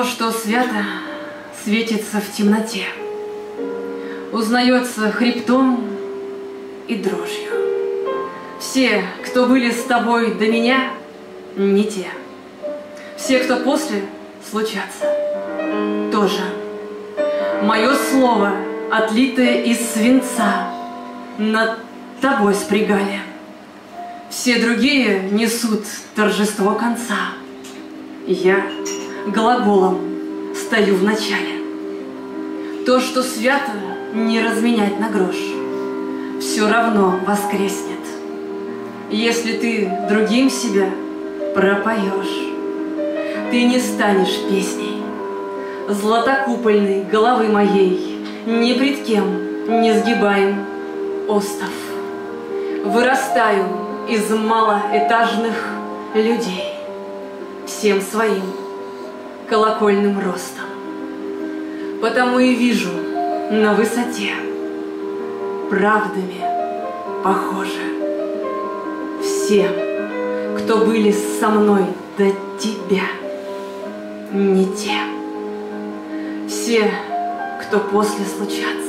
То, что свято, светится в темноте, узнается хребтом и дрожью. Все, кто были с тобой до меня, не те. Все, кто после, случатся, тоже. Мое слово, отлитое из свинца, над тобой спрягали. Все другие несут торжество конца. Я глаголом стою в начале. То, что свято, не разменять на грош, все равно воскреснет, если ты другим себя пропоешь. Ты не станешь песней златокупольной головы моей, ни пред кем не сгибаем остов. Вырастаю из малоэтажных людей всем своим колокольным ростом. Потому и вижу на высоте правдами похожи все, кто были со мной до тебя, не те. Все, кто после случатся.